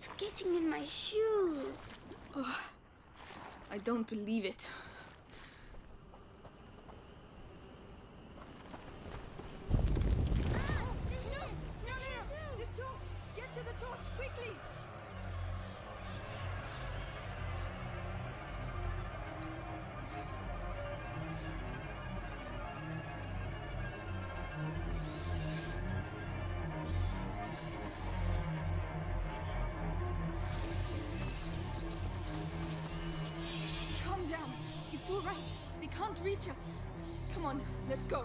It's getting in my shoes. Oh, I don't believe it. No! The torch! Get to the torch, quickly! Calm down. It's all right. They can't reach us. Come on, let's go.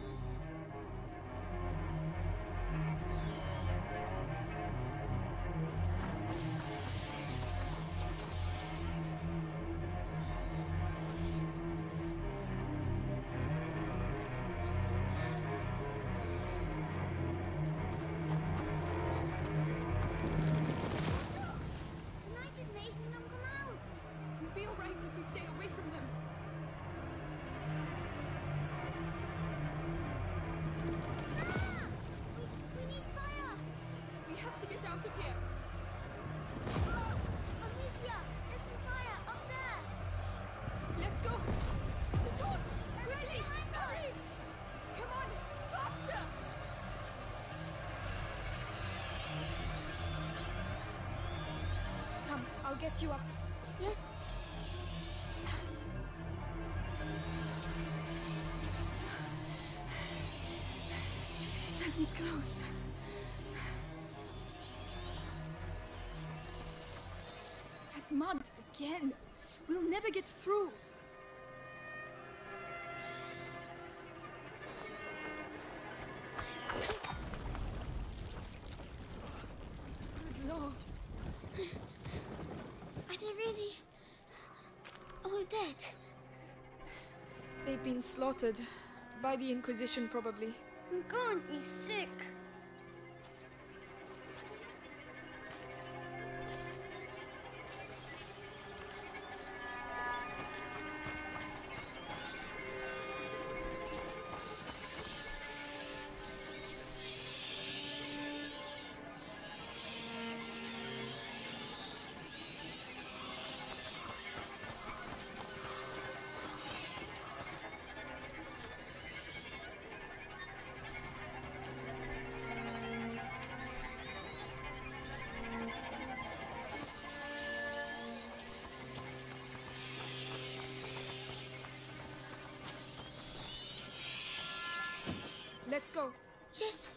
Be all right if we stay away from them. Ah! We need fire! We have to get out of here. Amicia, there's some fire up there! Let's go! The torch! Quickly! behind us! Hurry! Come on! Faster! Come, I'll get you up. Yes? It's close. That mud again! We'll never get through! Good Lord! Are they really all dead? They've been slaughtered. By the Inquisition, probably. I'm going to be sick. Let's go. Yes.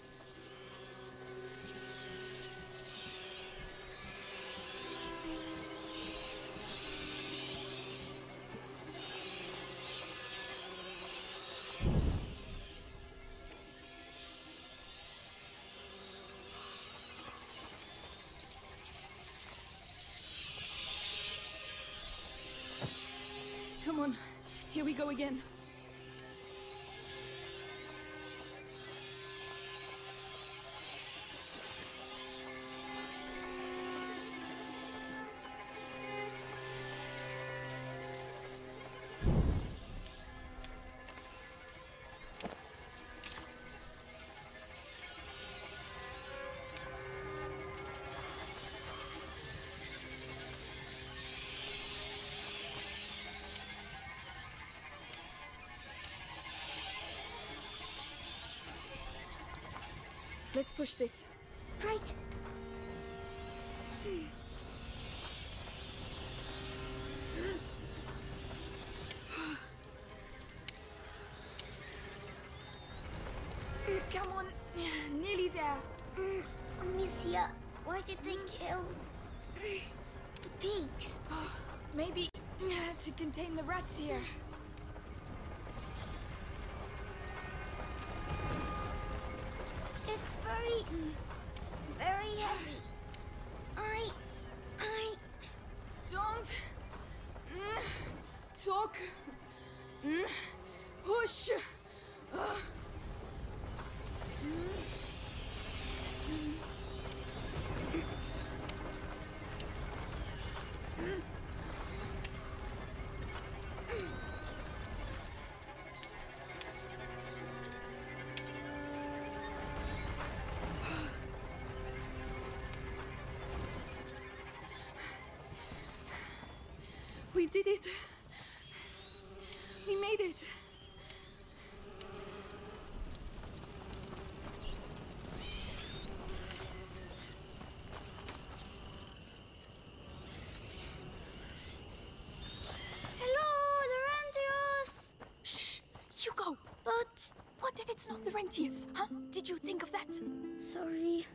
Come on, here we go again. Let's push this. Right. Come on. Nearly there. Amicia, why did they kill the pigs? Maybe to contain the rats here. It's very heavy. Don't talk. Push. We did it. We made it. Hello, Laurentius! Shh! Hugo! But... What if it's not Laurentius? Huh? Did you think of that? sorry.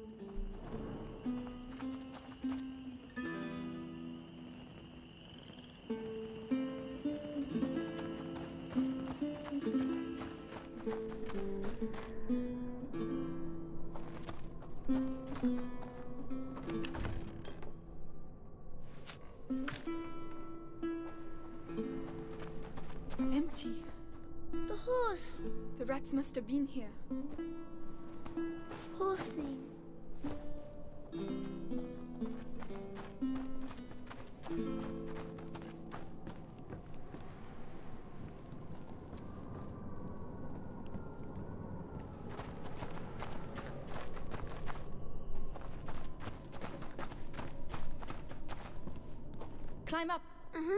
Empty. The horse. The rats must have been here. Poor thing. Climb up. Uh-huh.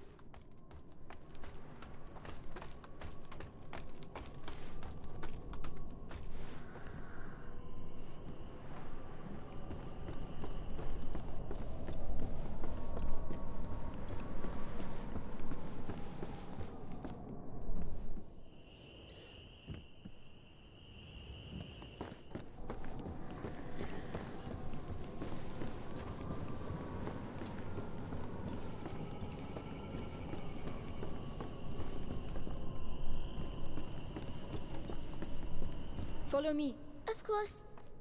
Follow me. Of course.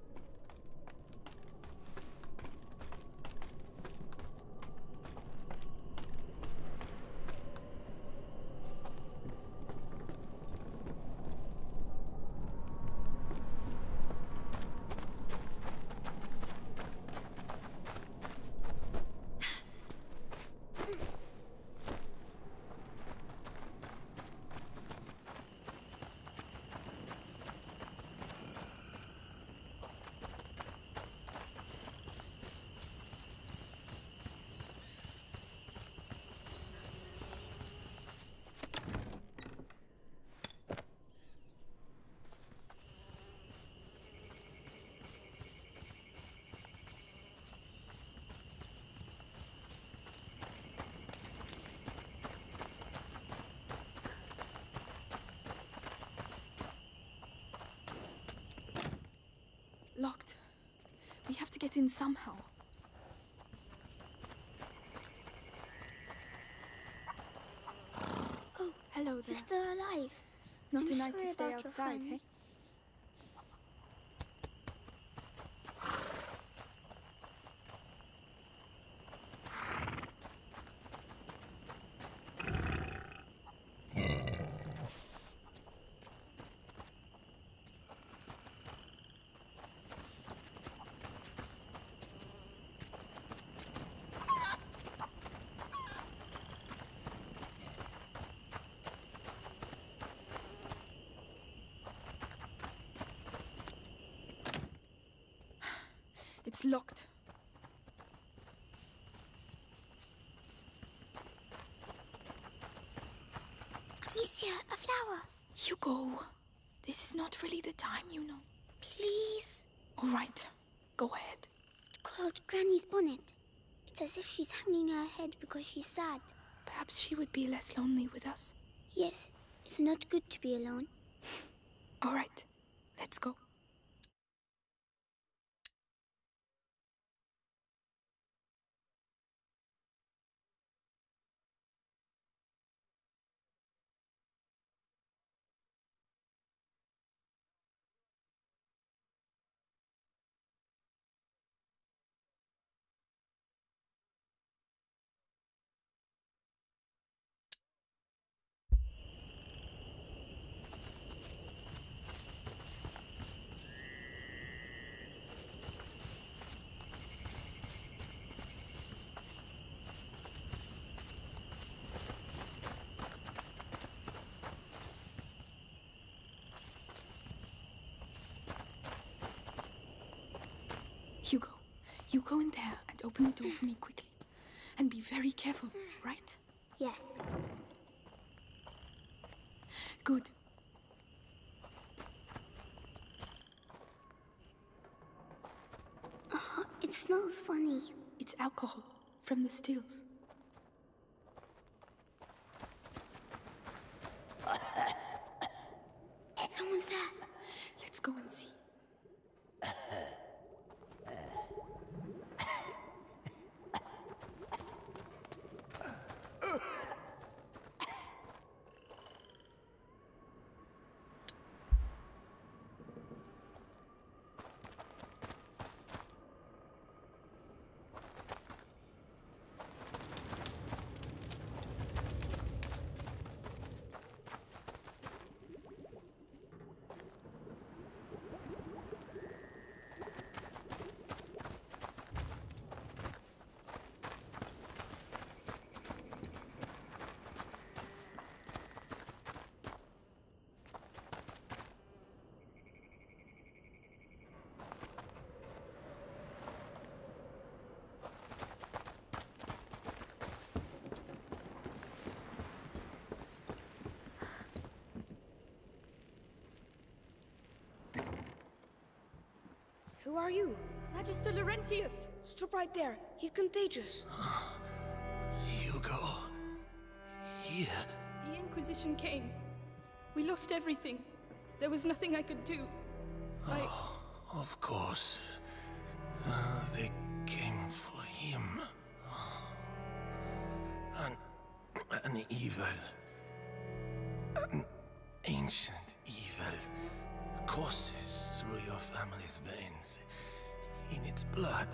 Locked. We have to get in somehow. Oh, Hello there. they're still alive. Not I'm a night to sorry stay about your outside, hey? friends. It's locked. Amicia, a flower. Hugo, this is not really the time, you know. Please. All right, go ahead. Called Granny's bonnet. It's as if she's hanging her head because she's sad. Perhaps she would be less lonely with us. Yes, it's not good to be alone. All right, let's go. Hugo, you go in there and open the door for me quickly. And be very careful, right? Yes. Good. It smells funny. It's alcohol from the stills. Someone's there. Let's go and see. Who are you? Magister Laurentius! Stop right there. He's contagious. Hugo. Here. The Inquisition came. We lost everything. There was nothing I could do. Oh, of course. They came for him. An evil. An ancient evil courses through your family's veins. In its blood.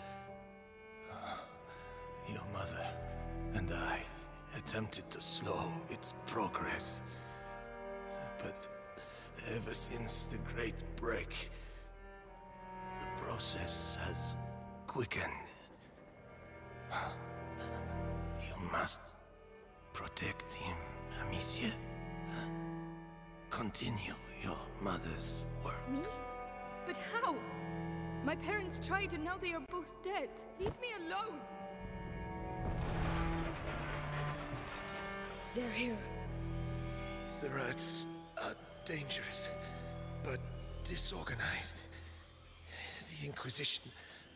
Your mother and I attempted to slow its progress. But ever since the Great Break, the process has quickened. You must protect him, Amicia. Continue your mother's work. Me? But how? My parents tried and now they are both dead. Leave me alone! They're here. The rats are dangerous, but disorganized. The Inquisition,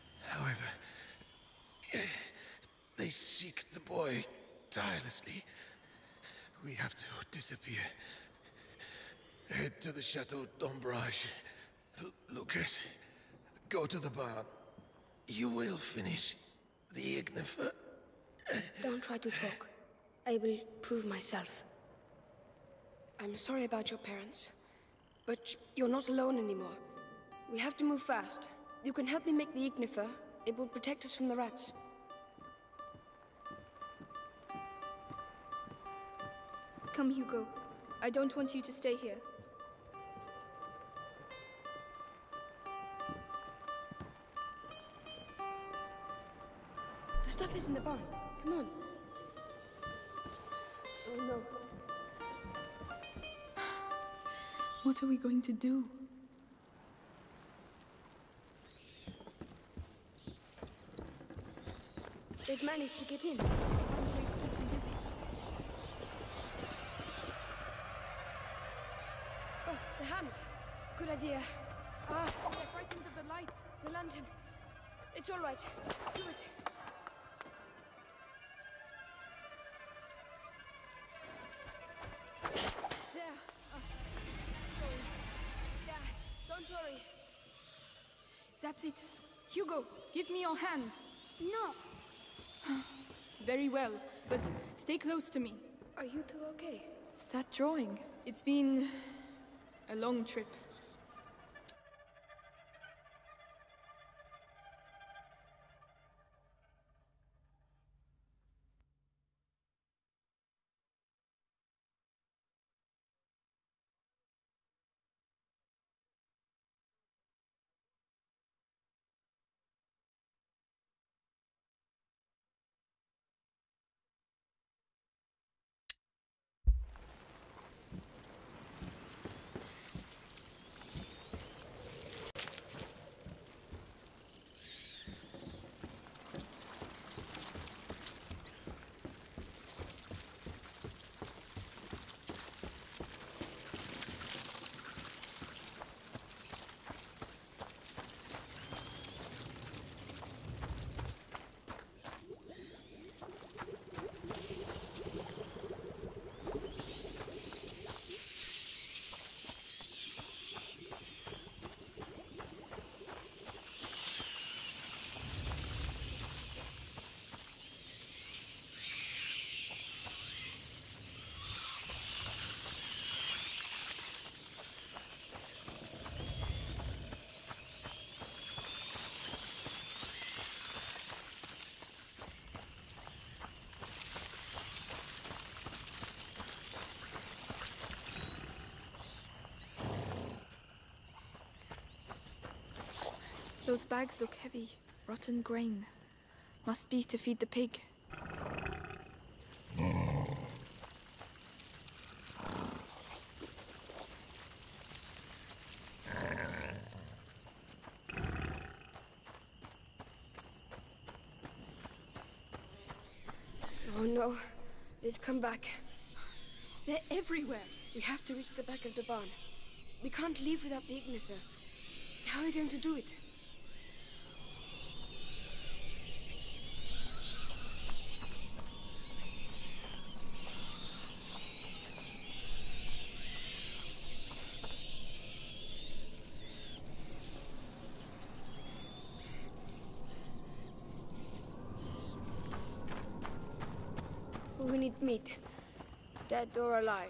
however, they seek the boy tirelessly. We have to disappear. Head to the Chateau d'Ombrage. Lucas, go to the barn. You will finish the Ignifer. Don't try to talk. I will prove myself. I'm sorry about your parents, but you're not alone anymore. We have to move fast. You can help me make the Ignifer. It will protect us from the rats. Come, Hugo. I don't want you to stay here. The stuff is in the barn. Come on. Oh no. What are we going to do? They've managed to get in. I'm going to keep them busy. Oh, the hams. Good idea. They're frightened of the light. The lantern. It's all right. Do it. There. Sorry. There. Don't worry. That's it. Hugo, give me your hand. No. Very well, but stay close to me. Are you two okay? That drawing, it's been a long trip. Those bags look heavy. Rotten grain. Must be to feed the pig. Oh no, they've come back. They're everywhere. We have to reach the back of the barn. We can't leave without the ignifer. How are we going to do it? We need meat, dead or alive.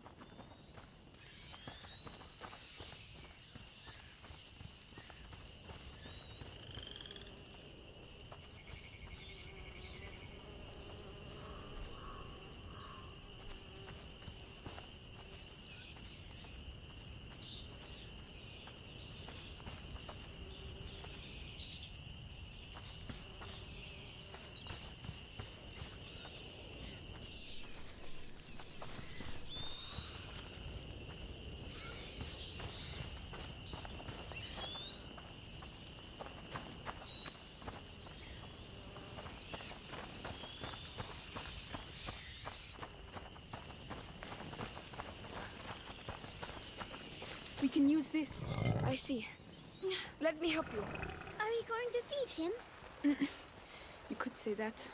We can use this. I see. Let me help you. Are we going to feed him? You could say that.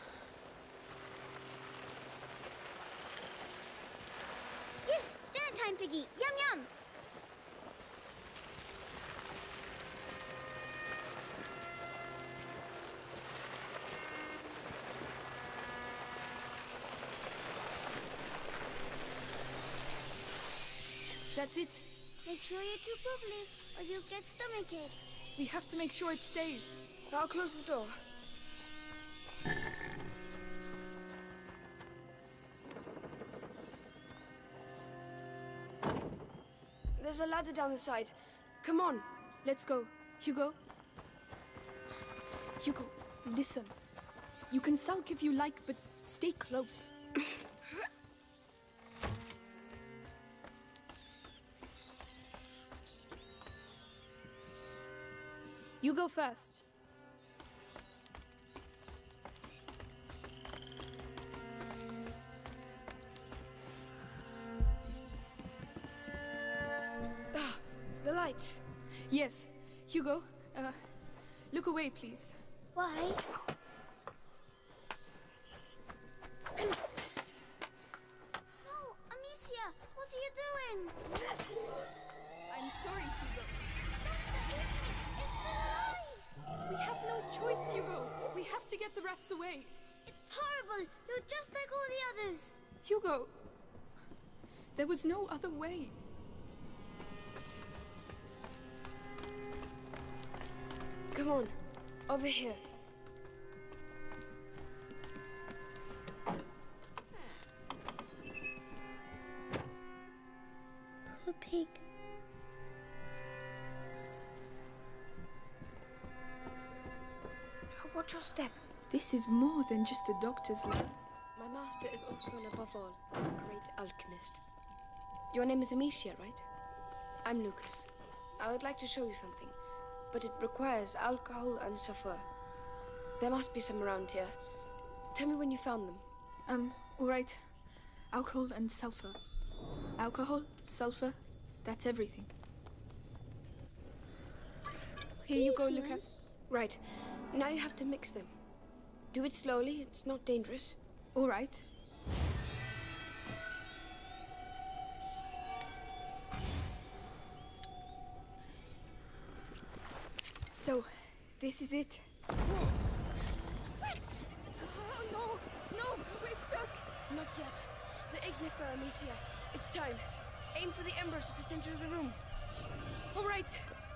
Yes, dinner time, Piggy. Yum yum. That's it. Make sure you chew properly, or you'll get stomachache. We have to make sure it stays. I'll close the door. There's a ladder down the side. Come on. Let's go. Hugo? Hugo, listen. You can sulk if you like, but stay close. You go first. Ah, the lights. Yes. Hugo, look away, please. Why? No, Amicia, what are you doing? I'm sorry, Hugo. It's still alive. We have no choice, Hugo. We have to get the rats away. It's horrible. You're just like all the others. Hugo, there was no other way. Come on. Over here. Poor pig. Watch your step. This is more than just a doctor's lab. My master is also and above all a great alchemist. Your name is Amicia, right? I'm Lucas. I would like to show you something, but it requires alcohol and sulfur. There must be some around here. Tell me when you found them. All right. Alcohol and sulfur. Alcohol, sulfur, that's everything. Here you go, Lucas. Right. Now you have to mix them. Do it slowly, it's not dangerous. All right. So, this is it. What? Oh, no! No! We're stuck! Not yet. The ignifer, Amicia. It's time. Aim for the embers at the center of the room. All right.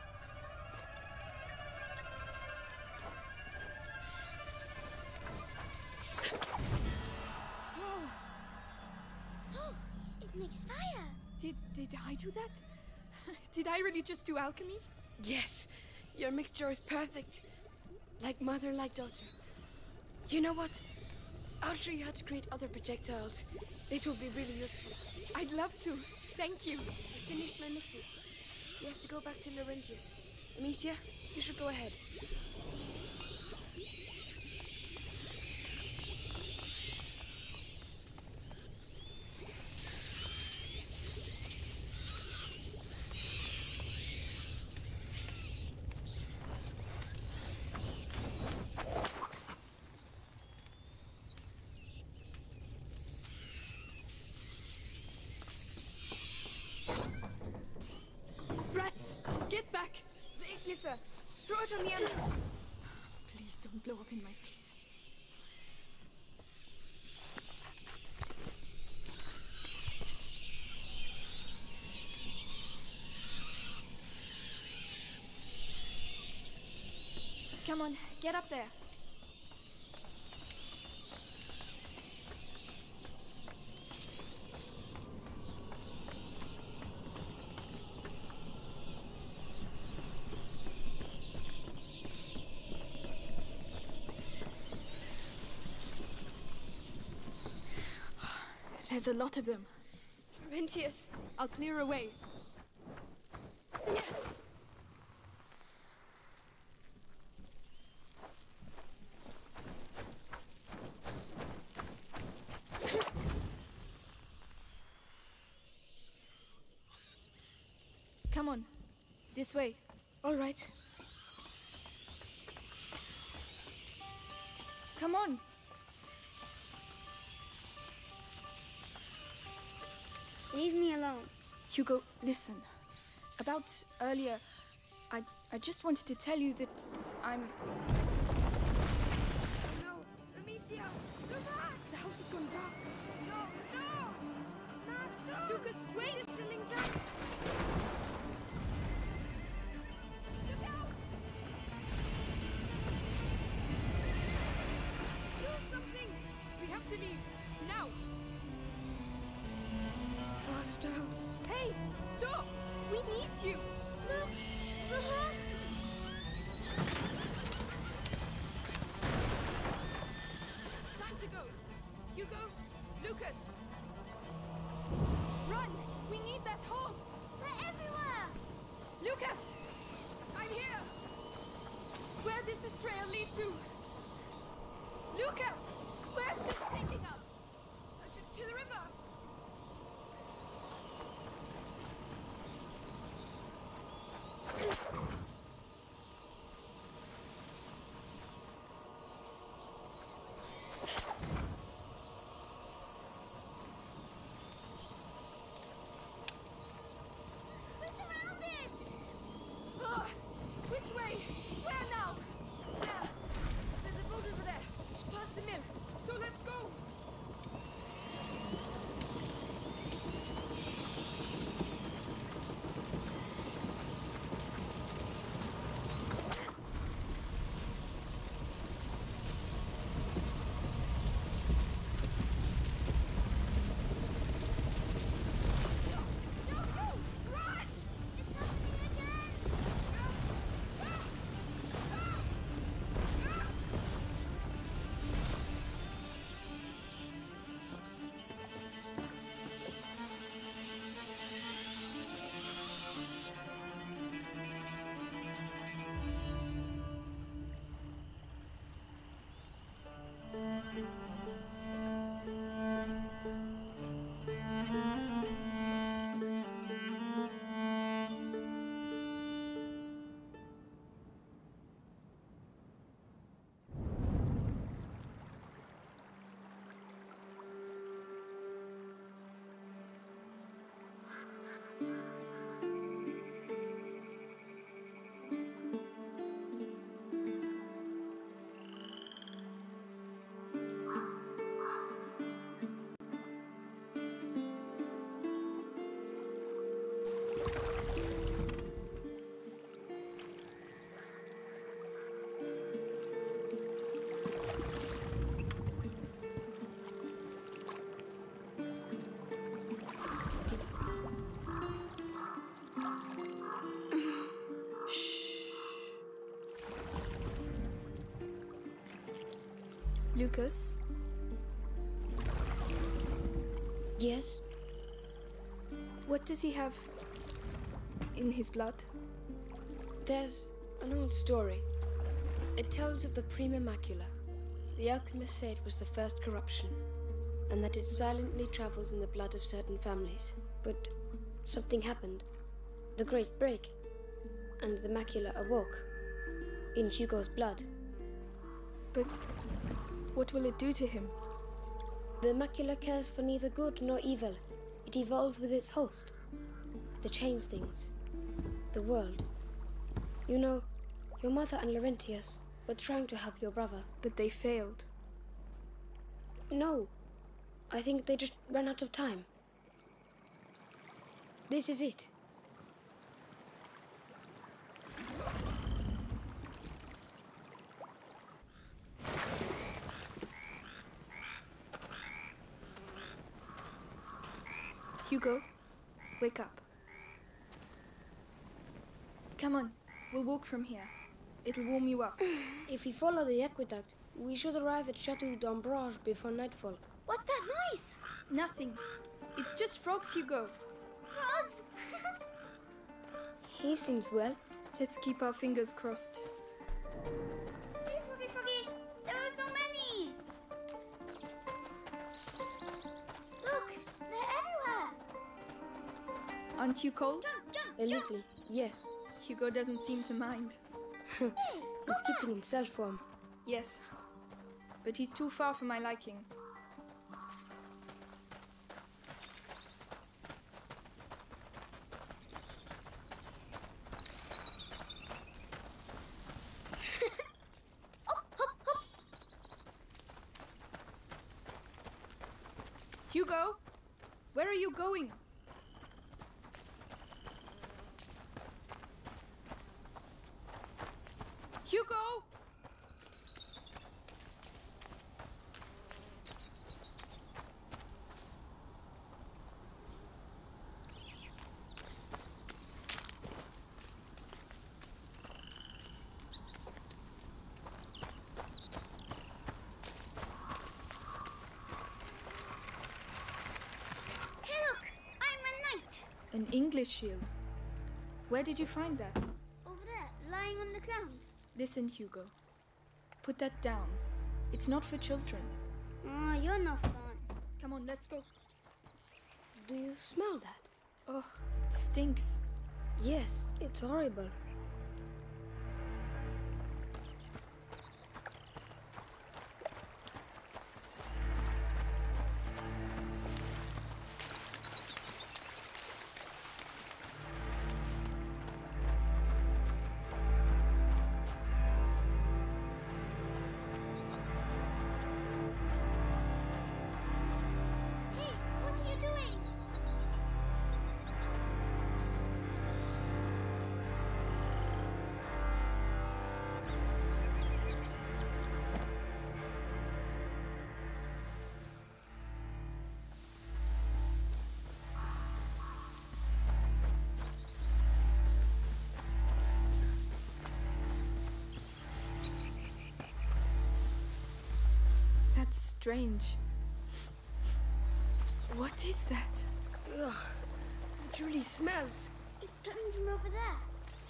Oh, it makes fire. Did I do that? Did I really just do alchemy? Yes. Your mixture is perfect. Like mother, like daughter. You know what? I'll show you how to create other projectiles. It will be really useful. I'd love to. Thank you. I finished my mixes. We have to go back to Laurentius. Amicia, you should go ahead. Get back! The igniter! Throw it on the end! Please don't blow up in my face. Come on, get up there. There's a lot of them. Laurentius! I'll clear away. Come on, this way. All right. Come on. Leave me alone. Hugo, listen. About earlier, I just wanted to tell you that I'm... No! Amicia! Look back! The house has gone dark. No! No! Master! Lucas, wait! It's settling down! Look out! Do something! We have to leave. Now! Master! Hey! Stop! We need you! Look! The horse! Time to go! Hugo! Lucas! Run! We need that horse! They're everywhere! Lucas! I'm here! Where does this trail lead to? Lucas! Where's this taking us? To the river! We're surrounded! Which way? Where now? There's a boat over there. Just past the mill. So let's go! Lucas? Yes? What does he have in his blood? There's an old story. It tells of the Prima Macula. The alchemists say it was the first corruption, and that it silently travels in the blood of certain families. But something happened. The Great Break. And the macula awoke. In Hugo's blood. But what will it do to him? The macula cares for neither good nor evil. It evolves with its host. To change things. The world. You know, your mother and Laurentius were trying to help your brother. But they failed. No. I think they just ran out of time. This is it. Hugo, wake up. Come on, we'll walk from here. It'll warm you up. If we follow the aqueduct, we should arrive at Chateau d'Ombrage before nightfall. What's that noise? Nothing. It's just frogs, Hugo. Frogs? He seems well. Let's keep our fingers crossed. Froggy, froggy, froggy! There are so many! Look, they're everywhere! Aren't you cold? Jump, jump, A jump! little, yes. Hugo doesn't seem to mind. Hey, He's keeping himself warm. Yes, but he's too far for my liking. Hop, hop, hop! Hugo, where are you going? Hugo! Hey, look! I'm a knight! An English shield. Where did you find that? Over there, lying on the ground. Listen, Hugo. Put that down. It's not for children. Oh, you're no fun. Come on, let's go. Do you smell that? Oh, it stinks. Yes, it's horrible. Hey, what are you doing? That's strange. What is that? Ugh, it really smells. It's coming from over there.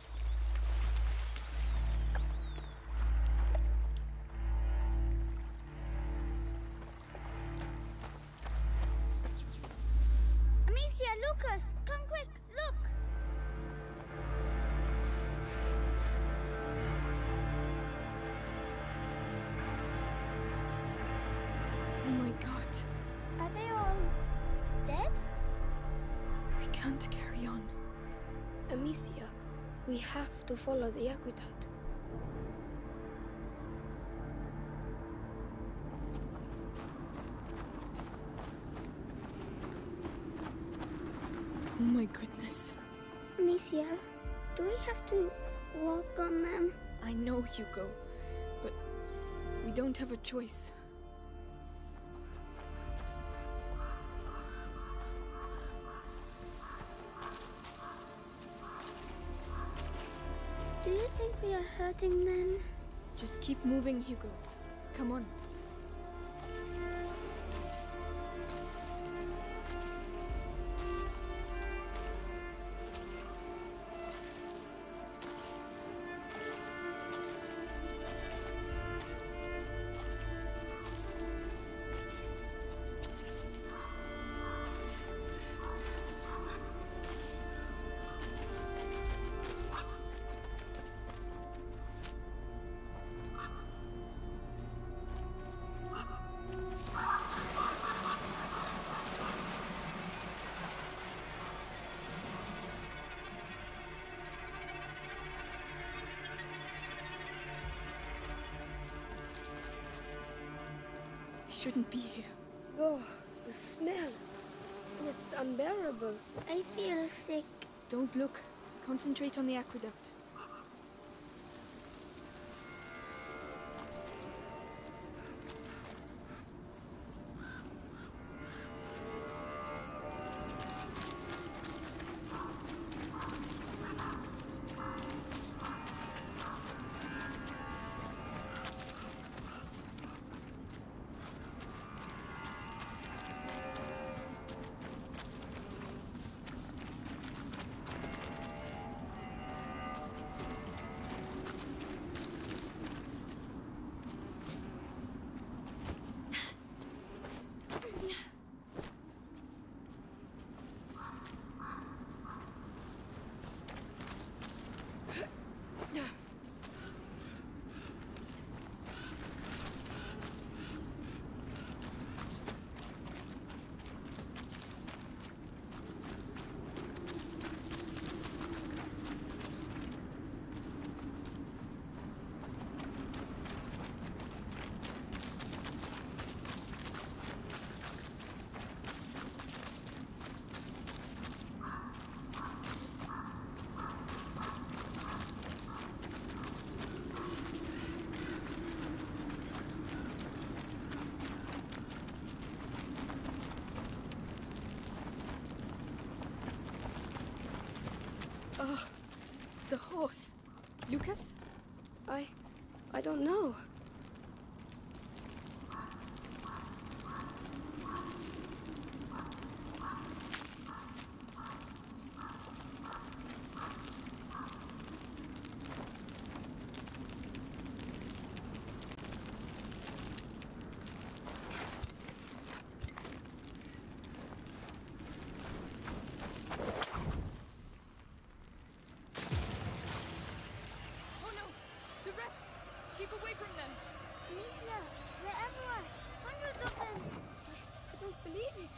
Amicia, Lucas, come quick, look! Oh my god. Are they all dead? We can't carry on. Amicia, we have to follow the aqueduct. Oh my goodness. Amicia, do we have to walk on them? I know, Hugo, but we don't have a choice. Do you think we are hurting them? Just keep moving, Hugo. Come on. shouldn't be here. Oh, the smell. It's unbearable. I feel sick. Don't look. Concentrate on the aqueduct. Ugh, the horse. Lucas? I don't know. Oh no! The rats! Keep away from them! Amicia, they're everywhere. Hundreds of them. I don't believe it.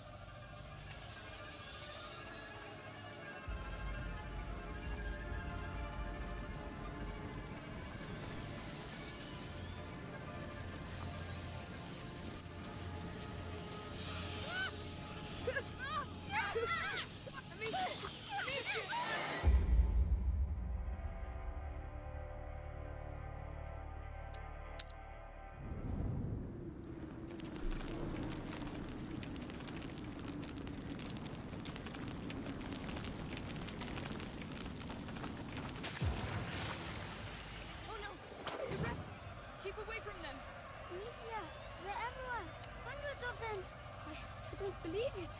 Oh no! The rats! Keep away from them! Amicia, they're everywhere. Hundreds of them. I don't believe it.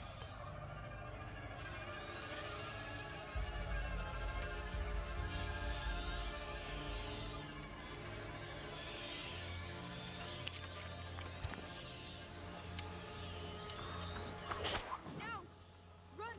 Now! Run!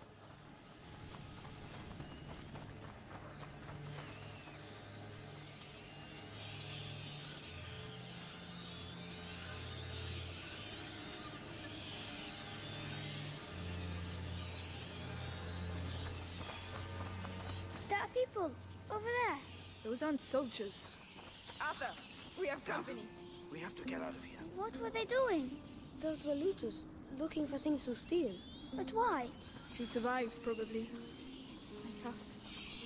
There are people over there. Those aren't soldiers. Arthur! We have company! We have to get out of here. What were they doing? Those were looters, looking for things to steal. But why? To survive, probably. Like us.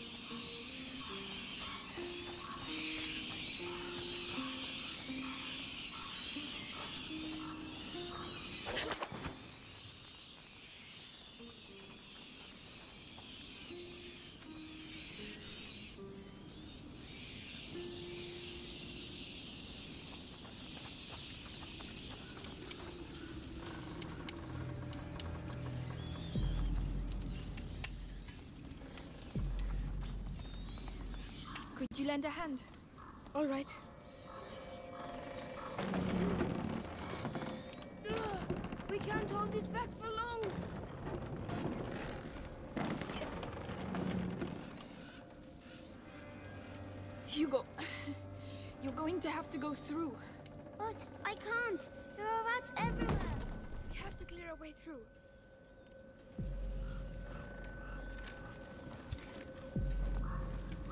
Could you lend a hand? All right. We can't hold it back for long. Hugo, you're going to have to go through. But I can't. There are rats everywhere. We have to clear our way through.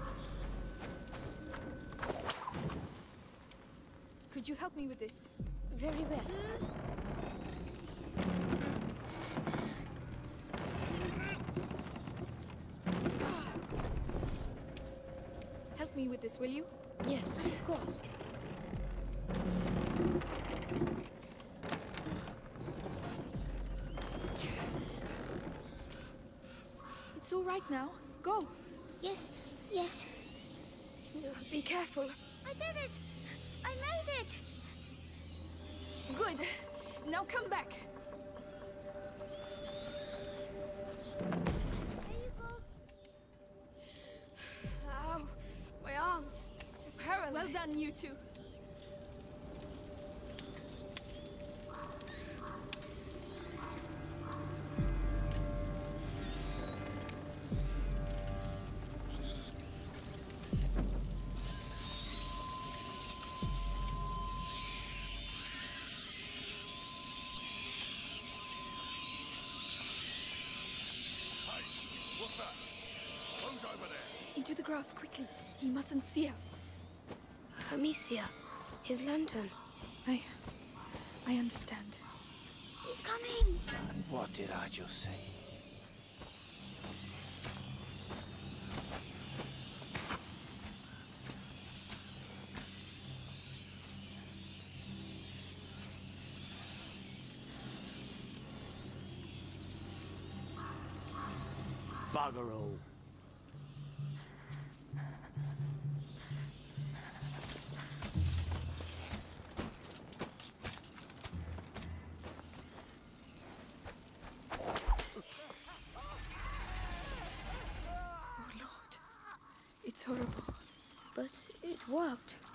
Could you help me with this? very well. Help me with this, will you? Yes, of course. It's all right now. Go. Yes, yes. Be careful. I did it! I made it! Good. Now come back. There you go. Ow, my arms. They're paralyzed. Well done, you two. What's that? Who's over there? Into the grass, quickly. He mustn't see us. Amicia, his lantern. I understand. He's coming! What did I just say? Bugger all. Oh, Lord. It's horrible. But it worked.